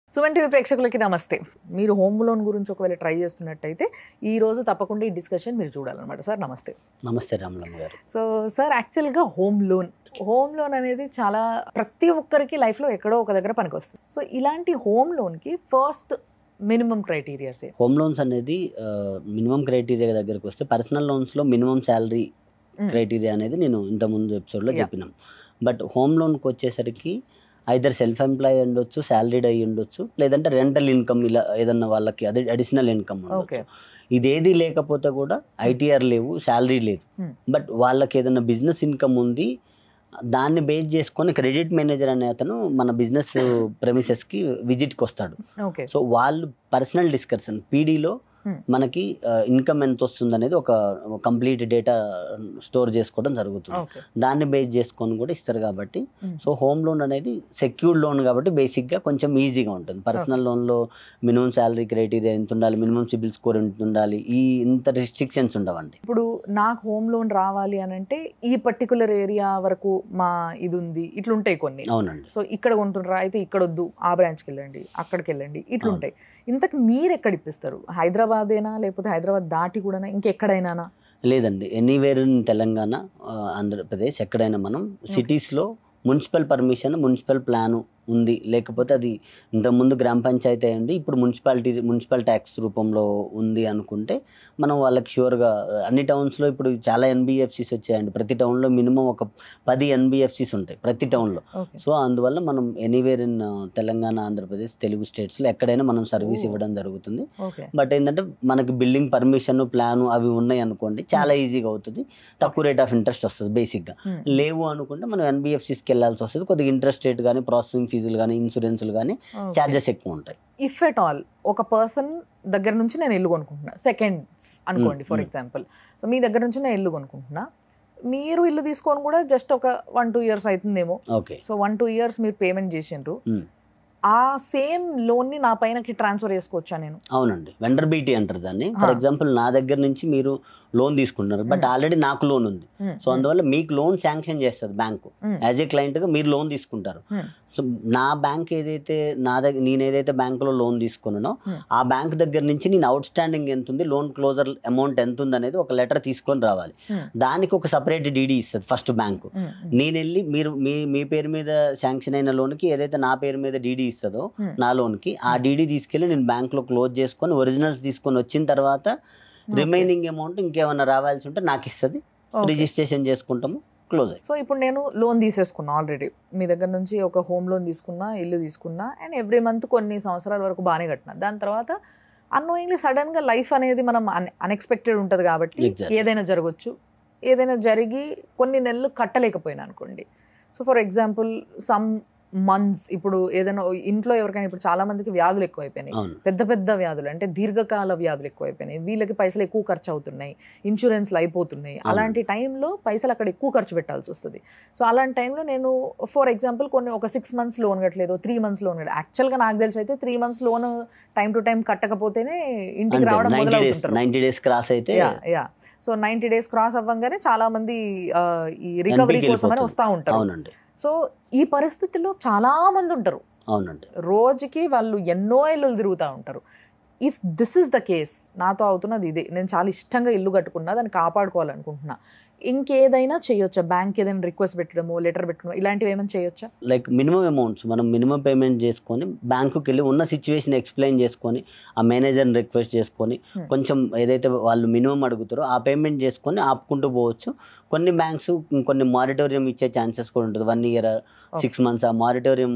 SumanTV ప్రేక్షకులకి నమస్తే. మీరు హోమ్ లోన్ గురించి ఒకవేళ ట్రై చేస్తున్నట్టయితే ఈ రోజు తప్పకుండా ఈ డిస్కషన్ మీరు చూడాలన్నమాట. సార్ నమస్తే. నమస్తే రామలమ్మ గారు. సో సార్ యాక్చువల్గా హోమ్ లోన్ అనేది చాలా ప్రతి ఒక్కరికి లైఫ్లో ఎక్కడో ఒక దగ్గర పనికొస్తుంది. సో ఇలాంటి హోమ్ లోన్కి first minimum criterias home loans అనేది మినిమం క్రైటీరియా దగ్గరకు వస్తే పర్సనల్ లోన్స్లో మినిమం శాలరీ క్రైటీరియా అనేది నేను ఇంతకుముందు ఎపిసోడ్లో చెప్పినాం. బట్ హోమ్ లోన్కి వచ్చేసరికి ఐదర్ సెల్ఫ్ ఎంప్లాయ్ ఉండొచ్చు, శాలరీడ్ అయ్యి ఉండొచ్చు, లేదంటే రెంటల్ ఇన్కమ్ ఇలా ఏదన్నా వాళ్ళకి అదే అడిషనల్ ఇన్కమ్ ఉండొచ్చు. ఇదేది లేకపోతే కూడా ఐటీఆర్ లేవు, శాలరీ లేదు, బట్ వాళ్ళకి ఏదైనా బిజినెస్ ఇన్కమ్ ఉంది, దాన్ని బేస్ చేసుకొని క్రెడిట్ మేనేజర్ అనే అతను మన బిజినెస్ ప్రెమిసెస్కి విజిట్కి వస్తాడు. సో వాళ్ళు పర్సనల్ డిస్కషన్ పీడీలో మనకి ఇన్కమ్ ఎంత వస్తుంది అనేది ఒక కంప్లీట్ డేటా స్టోర్ చేసుకోవడం జరుగుతుంది. దాన్ని బేస్ చేసుకొని కూడా ఇస్తారు కాబట్టి సో హోమ్ లోన్ అనేది సెక్యూర్డ్ లోన్ కాబట్టి బేసిక్గా కొంచెం ఈజీగా ఉంటుంది. పర్సనల్ లోన్లో మినిమం శాలరీ క్రైటీరియా ఎంత ఉండాలి, మినిమం సిబిల్ స్కోర్ ఎంత ఉండాలి, ఇంత రిస్ట్రిక్షన్స్ ఉండవండి. ఇప్పుడు నాకు హోమ్ లోన్ రావాలి అని అంటే ఈ పర్టికులర్ ఏరియా వరకు మా ఇది ఉంది, ఇట్లుంటాయి కొన్ని. అవునండి. సో ఇక్కడ కొంటున్నారా అయితే ఇక్కడ వద్దు, ఆ బ్రాంచ్కి వెళ్ళండి, అక్కడికి వెళ్ళండి, ఇట్లుంటాయి. ఇంతకు మీరు ఎక్కడ ఇప్పిస్తారు? హైదరాబాదేనా లేకపోతే హైదరాబాద్ దాటి కూడా ఇంకెక్కడైనా? లేదండి, ఎనీవేర్ ఇన్ తెలంగాణ, ఆంధ్రప్రదేశ్ ఎక్కడైనా మనం సిటీస్లో మున్సిపల్ పర్మిషన్, మున్సిపల్ ప్లాను ఉంది, లేకపోతే అది ఇంతకుముందు గ్రామ పంచాయతీ అయ్యండి, ఇప్పుడు మున్సిపల్ ట్యాక్స్ రూపంలో ఉంది అనుకుంటే మనం వాళ్ళకి ష్యూర్గా అన్ని టౌన్స్లో ఇప్పుడు చాలా ఎన్బిఎఫ్సిస్ వచ్చాయండి. ప్రతి టౌన్లో మినిమం ఒక 10 ఎన్బిఎఫ్సిస్ ఉంటాయి ప్రతి టౌన్లో. సో అందువల్ల మనం ఎనీవేర్ ఇన్ తెలంగాణ, ఆంధ్రప్రదేశ్, తెలుగు స్టేట్స్లో ఎక్కడైనా మనం సర్వీస్ ఇవ్వడం జరుగుతుంది. బట్ ఏంటంటే మనకి బిల్డింగ్ పర్మిషన్, ప్లాను అవి ఉన్నాయి అనుకోండి, చాలా ఈజీగా అవుతుంది, తక్కువ రేట్ ఆఫ్ ఇంట్రెస్ట్ వస్తుంది బేసిక్గా. లేవు అనుకుంటే మనం ఎన్బిఎఫ్సిస్కి వెళ్ళాల్సి వస్తుంది, కొద్దిగా ఇంట్రెస్ట్ రేట్ కానీ, ప్రాసెసింగ్ ఫీజులు కానీ, ఇన్సూరెన్స్లు కానీ ఛార్జెస్ ఎక్కువ ఉంటాయి. ఇఫ్ ఎట్ ఆల్ ఒక పర్సన్ దగ్గర నుంచి నేను ఇల్లు కొనుక్కుంటున్నా, సెకండ్స్ అనుకోండి ఫర్ ఎగ్జాంపుల్, సో మీ దగ్గర నుంచి నేను ఇల్లు కొనుక్కుంటున్నా, మీరు ఇల్లు తీసుకొని కూడా జస్ట్ ఒక 1-2 years అవుతుందేమో. సో 1-2 years మీరు పేమెంట్ చేసిండ్రు, ఆ సేమ్ లోన్ ని నా పైనకి ట్రాన్స్ఫర్ చేసుకోవచ్చా నేను? అవునండి, వెండర్ బీటీ అంటారు దాన్ని. ఫర్ ఎగ్జాంపుల్ నా దగ్గర నుంచి మీరు లోన్ తీసుకుంటున్నారు, బట్ ఆల్రెడీ నాకు లోన్ ఉంది, సో అందువల్ల మీకు లోన్ శాంక్షన్ చేస్తుంది బ్యాంకు. యాజ్ ఏ క్లయింట్గా మీరు లోన్ తీసుకుంటారు. సో నా బ్యాంక్ ఏదైతే నేను ఏదైతే బ్యాంకులో లోన్ తీసుకున్నానో ఆ బ్యాంక్ దగ్గర నుంచి నేను అవుట్ స్టాండింగ్ ఎంత ఉంది, లోన్ క్లోజర్ అమౌంట్ ఎంత ఉంది అనేది ఒక లెటర్ తీసుకొని రావాలి. దానికి ఒక సపరేట్ డీడీ ఇస్తుంది ఫస్ట్ బ్యాంకు. నేను వెళ్ళి మీరు మీ పేరు మీద శాంక్షన్ అయిన లోన్కి ఏదైతే నా పేరు మీద డీడీ ఇస్తుందో నా లోన్కి, ఆ డీడీ తీసుకెళ్ళి నేను బ్యాంకులో క్లోజ్ చేసుకొని ఒరిజినల్స్ తీసుకొని వచ్చిన తర్వాత రిమైనింగ్ అమౌంట్ ఇంకేమైనా రావాల్సి ఉంటే నాకు ఇస్తుంది, రిజిస్ట్రేషన్ చేసుకుంటాము, క్లోజ్ అయ్యి. సో ఇప్పుడు నేను లోన్ తీసేసుకున్నా ఆల్రెడీ, మీ దగ్గర నుంచి ఒక హోమ్ లోన్ తీసుకున్నా, ఇల్లు తీసుకున్నా, అండ్ ఎవ్రీ మంత్ కొన్ని సంవత్సరాల వరకు బాగానే కట్టినా. దాని తర్వాత అన్నోయింగ్లీ సడన్గా లైఫ్ అనేది మనం అన్ఎక్స్పెక్టెడ్ ఉంటుంది కాబట్టి ఏదైనా జరగచ్చు. ఏదైనా జరిగి కొన్ని నెలలు కట్టలేకపోయినా అనుకోండి, so for example some months, ఇప్పుడు ఏదైనా ఇంట్లో ఎవరికైనా ఇప్పుడు చాలా మందికి వ్యాధులు ఎక్కువైపోయినాయి, పెద్ద పెద్ద వ్యాధులు అంటే దీర్ఘకాల వ్యాధులు ఎక్కువైపోయినాయి, వీళ్ళకి పైసలు ఎక్కువ ఖర్చు అవుతున్నాయి, ఇన్సూరెన్స్లు అయిపోతున్నాయి. అలాంటి టైంలో పైసలు అక్కడ ఎక్కువ ఖర్చు పెట్టాల్సి వస్తుంది. సో అలాంటి టైంలో నేను ఫర్ ఎగ్జాంపుల్ ఒక 6 months లోన్ కట్టలేదు, 3 months లోన్ కట్టలేదు. యాక్చువల్గా నాకు తెలిసి అయితే 3 months loan time to time కట్టకపోతేనే ఇంటికి రావడం మొదలవుతుంటారు. 90 days క్రాస్ అయితే సో 90 days క్రాస్ అవ్వగానే చాలా మంది ఈ రికవరీ కోసమని వస్తూ ఉంటారు. సో ఈ పరిస్థితిలో చాలా మంది ఉంటారు. అవునండి, రోజుకి వాళ్ళు ఎన్నో ఇల్లు తిరుగుతూ ఉంటారు. If this is the case, నాతో అవుతున్నది ఇదే, నేను చాలా ఇష్టంగా ఇల్లు కట్టుకున్నా, దాన్ని కాపాడుకోవాలనుకుంటున్నా, ఇంకేదైనా చేయొచ్చా? బ్యాంక్ ఏదైనా రిక్వెస్ట్ పెట్టడము, లెటర్ పెట్టడము, ఇలాంటివి ఏమైనా చేయొచ్చా? లైక్ మినిమం అమౌంట్స్ మనం మినిమం పేమెంట్ చేసుకొని బ్యాంకుకి వెళ్ళి ఉన్న సిచ్యువేషన్ ఎక్స్ప్లెయిన్ చేసుకొని ఆ మేనేజర్ని రిక్వెస్ట్ చేసుకొని కొంచెం ఏదైతే వాళ్ళు మినిమం అడుగుతారో ఆ పేమెంట్ చేసుకొని ఆపుకుంటూ పోవచ్చు. కొన్ని బ్యాంక్స్ కొన్ని మారిటోరియం ఇచ్చే ఛాన్సెస్ కూడా ఉంటుంది, 1 year 6 months ఆ మారిటోరియం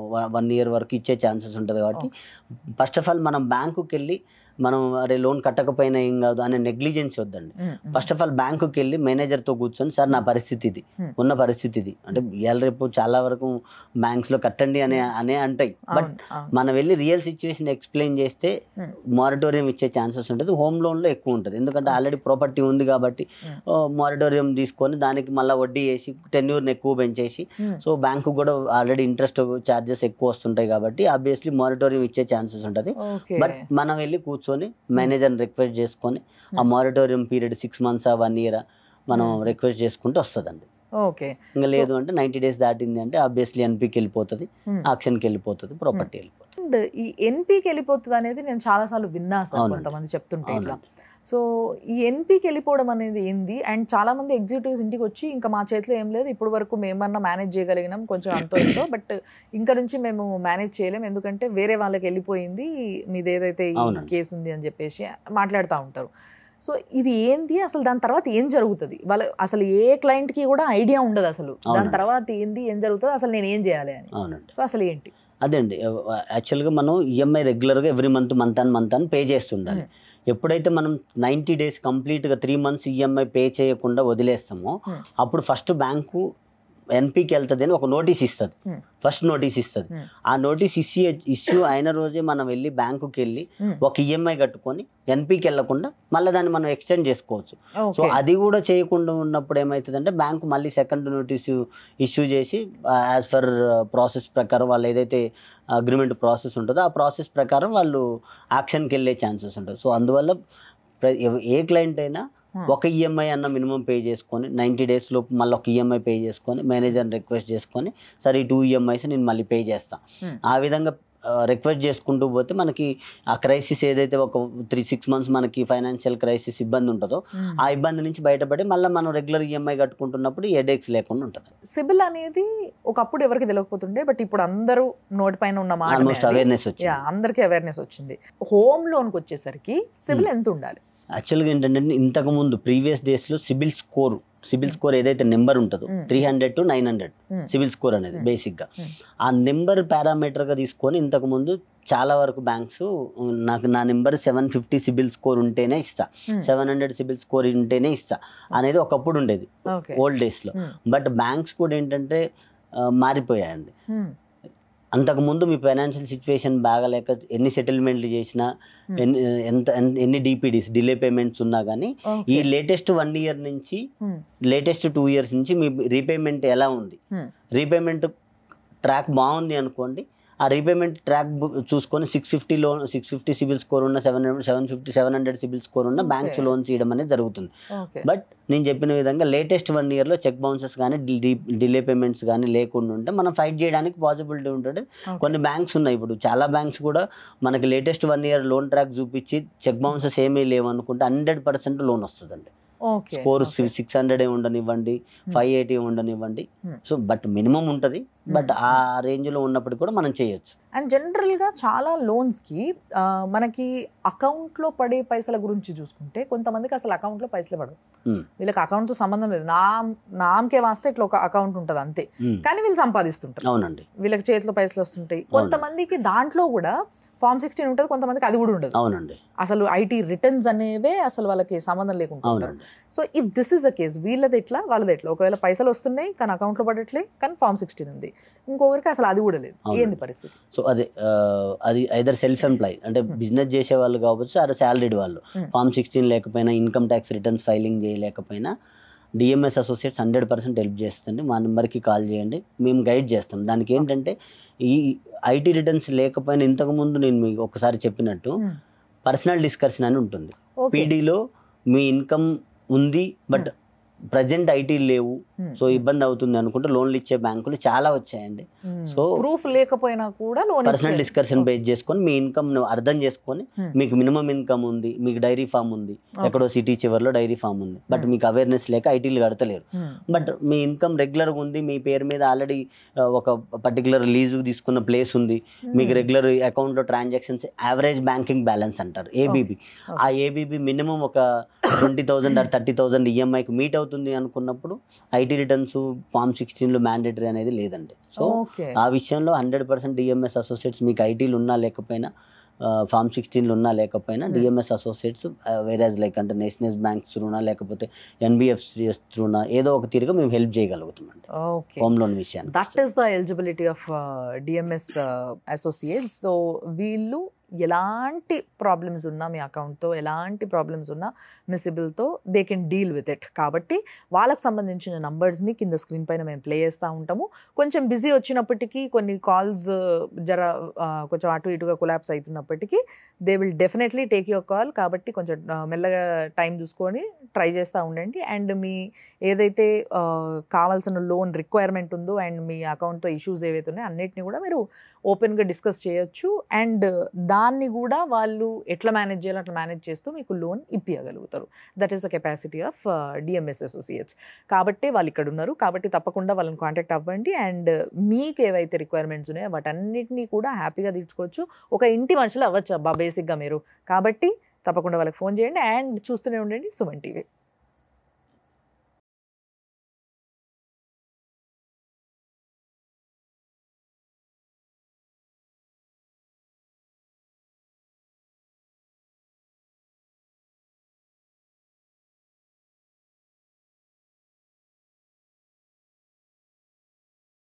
1 year వరకు ఇచ్చే ఛాన్సెస్ ఉంటుంది. కాబట్టి ఫస్ట్ ఆఫ్ ఆల్ మనం బ్యాంకుకి వెళ్ళి మనం అరే లోన్ కట్టకపోయినా ఏం కాదు అనే నెగ్లిజెన్స్ వద్దండి. ఫస్ట్ ఆఫ్ ఆల్ బ్యాంకుకి వెళ్ళి మేనేజర్తో కూర్చొని, సార్ నా పరిస్థితి ఇది, ఉన్న పరిస్థితి ఇది అంటే ఇవాళ రేపు చాలా వరకు బ్యాంక్స్లో కట్టండి అనే అంటాయి, బట్ మనం వెళ్ళి రియల్ సిచ్యువేషన్ ఎక్స్ప్లెయిన్ చేస్తే మారిటోరియం ఇచ్చే ఛాన్సెస్ ఉంటుంది. హోమ్ లోన్లో ఎక్కువ ఉంటుంది, ఎందుకంటే ఆల్రెడీ ప్రాపర్టీ ఉంది కాబట్టి మారిటోరియం తీసుకొని దానికి మళ్ళీ వడ్డీ వేసి టెన్యూర్ని ఎక్కువ పెంచేసి, సో బ్యాంకు కూడా ఆల్రెడీ ఇంట్రెస్ట్ ఛార్జెస్ ఎక్కువ వస్తుంటాయి కాబట్టి ఆబ్వియస్లీ మారిటోరియం ఇచ్చే ఛాన్సెస్ ఉంటుంది. బట్ మనం వెళ్ళి కూర్చొని మేనేజర్ని రిక్వెస్ట్ చేసుకొని ఆ మారిటోరియం పీరియడ్ 6 months 1 year మనం రిక్వెస్ట్ చేసుకుంటూ వస్తుందండి. ఓకే. ఇంకా లేదు అంటే 90 days దాటింది అంటే ఆబ్వియస్లీ ఎన్పీకి వెళ్ళిపోతుంది, ఆక్షన్కి వెళ్ళిపోతుంది, ప్రాపర్టీ వెళ్ళిపోతుంది. అండ్ ఈ ఎన్పీకి వెళ్ళిపోతుంది అనేది నేను చాలాసార్లు విన్నా సార్, అవునండి. కొంతమంది చెప్తుంటే ఇట్లా. అవునండి. సో ఈ ఎన్పీకి వెళ్ళిపోవడం అనేది ఏంది? అండ్ చాలా మంది ఎగ్జిక్యూటివ్స్ ఇంటికి వచ్చి ఇంకా మా చేతిలో ఏం లేదు, ఇప్పుడు వరకు మేమన్నా మేనేజ్ చేయగలిగినాం కొంచెం అంతో ఎంతో, బట్ ఇంకా నుంచి మేము మేనేజ్ చేయలేం ఎందుకంటే వేరే వాళ్ళకి వెళ్ళిపోయింది, మీది ఏదైతే ఈ అవునండి. కేసు ఉంది అని చెప్పేసి మాట్లాడుతూ ఉంటారు. సో ఇది ఏంది అసలు, దాని తర్వాత ఏం జరుగుతుంది? వాళ్ళ అసలు ఏ క్లయింట్కి కూడా ఐడియా ఉండదు అసలు దాని అవునండి. తర్వాత ఏంది, ఏం జరుగుతుంది, అసలు నేను ఏం చేయాలి అని. అవునండి. సో అసలు ఏంటి? అదే అండి, యాక్చువల్గా మనం ఈఎంఐ రెగ్యులర్గా ఎవ్రీ మంత్ ఆన్ పే చేస్తుండాలి. ఎప్పుడైతే మనం 90 days కంప్లీట్గా 3 months ఈఎంఐ పే చేయకుండా వదిలేస్తామో అప్పుడు ఫస్ట్ బ్యాంకు ఎన్పీకి వెళ్తుంది అని ఒక నోటీస్ ఇస్తుంది, ఫస్ట్ నోటీస్ ఇస్తుంది. ఆ నోటీస్ ఇష్యూ అయిన రోజే మనం వెళ్ళి బ్యాంకుకి వెళ్ళి ఒక ఈఎంఐ కట్టుకొని ఎన్పీకి వెళ్ళకుండా మళ్ళీ దాన్ని మనం ఎక్స్టెండ్ చేసుకోవచ్చు. సో అది కూడా చేయకుండా ఉన్నప్పుడు ఏమవుతుందంటే బ్యాంకు మళ్ళీ సెకండ్ నోటీస్ ఇష్యూ చేసి యాజ్ పర్ ప్రాసెస్ ప్రకారం వాళ్ళు ఏదైతే అగ్రిమెంట్ ప్రాసెస్ ఉంటుందో ఆ ప్రాసెస్ ప్రకారం వాళ్ళు యాక్షన్కి వెళ్ళే ఛాన్సెస్ ఉంటుంది. సో అందువల్ల ఏ క్లయింట్ అయినా ఒక ఈఎంఐ అన్న మినిమం పే చేసుకొని 90 days లోపు మళ్ళీ ఒక ఈఎంఐ పే చేసుకొని మేనేజర్ని రిక్వెస్ట్ చేసుకొని సరే ఈ 2 EMIs నేను మళ్ళీ పే చేస్తాను, ఆ విధంగా రిక్వెస్ట్ చేసుకుంటూ పోతే మనకి ఆ క్రైసిస్ ఏదైతే ఒక 3-6 months మనకి ఫైనాన్షియల్ క్రైసిస్ ఇబ్బంది ఉంటుందో ఆ ఇబ్బంది నుంచి బయటపడి మళ్ళీ మనం రెగ్యులర్ ఈఎంఐ కట్టుకుంటున్నప్పుడు హెడేక్స్ లేకుండా ఉంటుంది. సిబిల్ అనేది ఒకప్పుడు ఎవరికి తెలియకపోతుండే, బట్ ఇప్పుడు అందరూ నోటి పైన ఉన్న మాట ఆల్మోస్ట్ అవేర్నెస్ వచ్చింది, అందరికీ అవేర్నెస్ వచ్చింది. హోమ్ లోన్కి వచ్చేసరికి సిబిల్ ఎంత ఉండాలి? యాక్చువల్గా ఏంటంటే ఇంతకుముందు ప్రీవియస్ డేస్లో సిబిల్ స్కోర్ ఏదైతే నెంబర్ ఉంటుందో 300 to 900 సిబిల్ స్కోర్ అనేది బేసిక్గా ఆ నెంబర్ పారామీటర్గా తీసుకొని ఇంతకుముందు చాలా వరకు బ్యాంక్స్ నా నెంబర్ 750 సిబిల్ స్కోర్ ఉంటేనే ఇస్తా, 700 సిబిల్ స్కోర్ ఉంటేనే ఇస్తా అనేది ఒకప్పుడు ఉండేది ఓల్డ్ డేస్లో. బట్ బ్యాంక్స్ కూడా ఏంటంటే మారిపోయాయండి. అంతకుముందు మీ ఫైనాన్షియల్ సిచ్యువేషన్ బాగాలేక ఎన్ని సెటిల్మెంట్లు చేసినా ఎన్ని డిపిడీస్ డిలే పేమెంట్స్ ఉన్నా కానీ ఈ లేటెస్ట్ 1 year నుంచి లేటెస్ట్ 2 years నుంచి మీ రీపేమెంట్ ఎలా ఉంది, రీపేమెంట్ ట్రాక్ బాగుంది అనుకోండి, ఆ రీపేమెంట్ ట్రాక్ చూసుకొని 650 సిబిల్ స్కోర్ ఉన్న 700 సిబిల్ స్కోర్ ఉన్న బ్యాంక్స్ లోన్స్ ఇవ్వడం అనేది జరుగుతుంది. బట్ నేను చెప్పిన విధంగా లేటెస్ట్ 1 yearలో చెక్ బౌన్సెస్ కానీ డిలే పేమెంట్స్ కానీ లేకుండా ఉంటే మనం ఫైట్ చేయడానికి పాసిబిలిటీ ఉంటుంది. కొన్ని బ్యాంక్స్ ఉన్నాయి, ఇప్పుడు చాలా బ్యాంక్స్ కూడా మనకి లేటెస్ట్ 1 year లోన్ ట్రాక్ చూపించి చెక్ బౌన్సెస్ ఏమీ లేవు అనుకుంటే 100% లోన్ వస్తుందండి. స్కోర్ 600 ఉండనివ్వండి, 580 ఉండనివ్వండి. సో బట్ మినిమం ఉంటుంది, బట్ ఆ రేంజ్లో ఉన్నప్పుడు కూడా మనం చేయొచ్చు. అండ్ జనరల్గా చాలా లోన్స్కి మనకి అకౌంట్లో పడే పైసల గురించి చూసుకుంటే కొంతమందికి అసలు అకౌంట్లో పైసలు పడవు, వీళ్ళకి అకౌంట్తో సంబంధం లేదు, నామకే వాస్తే ఇట్లా ఒక అకౌంట్ ఉంటుంది అంతే, కానీ వీళ్ళు సంపాదిస్తుంటారు. అవునండి, వీళ్ళకి చేతిలో పైసలు వస్తుంటాయి. కొంతమందికి దాంట్లో కూడా Form 16 ఉంటుంది, కొంతమందికి అది కూడా ఉండదు. అవునండి, అసలు ఐటీ రిటర్న్స్ అనేవే అసలు వాళ్ళకి సంబంధం లేకుండా. So if this is a case, వీళ్ళది ఎట్లా వాళ్ళది ఎట్లా, ఒకవేళ పైసలు వస్తున్నాయి కానీ అకౌంట్లో పడట్లే కానీ Form 16 ఉంది, ఇంకొకరికి అసలు అది కూడా లేదు, ఏంది పరిస్థితి? సో అది ఐదర్ సెల్ఫ్ ఎంప్లాయ్ అంటే బిజినెస్ చేసే వాళ్ళు కావచ్చు, అదే శాలరీడ్ వాళ్ళు, Form 16 లేకపోయినా, ఇన్కమ్ ట్యాక్స్ రిటర్న్స్ ఫైలింగ్ చేయలేకపోయినా డిఎంఎస్ అసోసియేట్స్ 100% హెల్ప్ చేస్తుంది. మా నెంబర్కి కాల్ చేయండి, మేము గైడ్ చేస్తాం. దానికి ఏంటంటే ఈ ఐటీ రిటర్న్స్ లేకపోయినా ఇంతకుముందు నేను మీకు ఒకసారి చెప్పినట్టు పర్సనల్ డిస్కషన్ అని ఉంటుంది. పీడీలో మీ ఇన్కమ్ ఉంది బట్ ప్రజెంట్ ఐటీ లేవు, సో ఇబ్బంది అవుతుంది అనుకుంటే లోన్లు ఇచ్చే బ్యాంకులు చాలా వచ్చాయండి. సో ప్రూఫ్ లేకపోయినా కూడా పర్సనల్ డిస్కషన్ బేస్ చేసుకొని మీ ఇన్కమ్ అర్థం చేసుకొని, మీకు మినిమం ఇన్కమ్ ఉంది, మీకు డైరీ ఫామ్ ఉంది, ఎక్కడో సిటీ చివరిలో డైరీ ఫామ్ ఉంది, బట్ మీకు అవేర్నెస్ లేక ఐటీలు కడతలేరు, బట్ మీ ఇన్కమ్ రెగ్యులర్గా ఉంది, మీ పేరు మీద ఆల్రెడీ ఒక పర్టికులర్ లీజు తీసుకున్న ప్లేస్ ఉంది, మీకు రెగ్యులర్ అకౌంట్లో ట్రాన్సాక్షన్స్, యావరేజ్ బ్యాంకింగ్ బ్యాలెన్స్ అంటారు ఏబీబీ, ఆ ఏబీబీ మినిమం ఒక 20,000 or 30,000 ఈఎంఐకి మీట్ అవుతుంది అనుకున్నప్పుడు ఐటీ రిటర్న్స్ Form 16లో మ్యాండేటరీ అనేది లేదండి. సో ఆ విషయంలో 100% డిఎంఎస్ అసోసియేట్స్ మీకు ఐటీలు ఉన్నా లేకపోయినా, Form 16లో ఉన్నా లేకపోయినా డిఎంఎస్ అసోసియేట్స్ వేరేజ్ లైక్ అంటే నేషనల్ బ్యాంక్స్ త్రూనా లేకపోతే ఎన్బిఎఫ్సిఎస్ త్రూనా ఏదో ఒక తీరుగా మేము హెల్ప్ చేయగలుగుతామండి హోమ్ లోన్ విషయాన్ని. That is the eligibility of DMS associates. So వీళ్ళు ఎలాంటి ప్రాబ్లమ్స్ ఉన్నా మీ అకౌంట్తో, ఎలాంటి ప్రాబ్లమ్స్ ఉన్నా మీ సిబిల్తో they can deal with it. కాబట్టి వాళ్ళకి సంబంధించిన నంబర్స్ని కింద స్క్రీన్ పైన మేము ప్లే చేస్తూ ఉంటాము. కొంచెం బిజీ వచ్చినప్పటికీ, కొన్ని కాల్స్ కొంచెం అటు ఇటుగా కొలాప్స్ అవుతున్నప్పటికీ they will definitely take your call. కాబట్టి కొంచెం మెల్లగా టైం చూసుకొని ట్రై చేస్తూ ఉండండి. అండ్ మీ ఏదైతే కావాల్సిన లోన్ రిక్వైర్మెంట్ ఉందో అండ్ మీ అకౌంట్తో ఇష్యూస్ ఏవైతే ఉన్నాయో అన్నిటిని కూడా మీరు ఓపెన్గా డిస్కస్ చేయొచ్చు. అండ్ దాన్ని కూడా వాళ్ళు ఎట్లా మేనేజ్ చేయాలో అట్లా మేనేజ్ చేస్తూ మీకు లోన్ ఇప్పించగలుగుతారు. That is the capacity of DMS associates. కాబట్టి వాళ్ళు ఇక్కడ ఉన్నారు. కాబట్టి తప్పకుండా వాళ్ళని కాంటాక్ట్ అవ్వండి. అండ్ మీకు ఏవైతే రిక్వైర్మెంట్స్ ఉన్నాయో వాటన్నిటినీ కూడా హ్యాపీగా తీర్చుకోవచ్చు. ఒక ఇంటి మనుషులు అవ్వచ్చు అబ్బా బేసిక్గా మీరు. కాబట్టి తప్పకుండా వాళ్ళకి ఫోన్ చేయండి అండ్ చూస్తూనే ఉండండి సుమన్ టీవీ.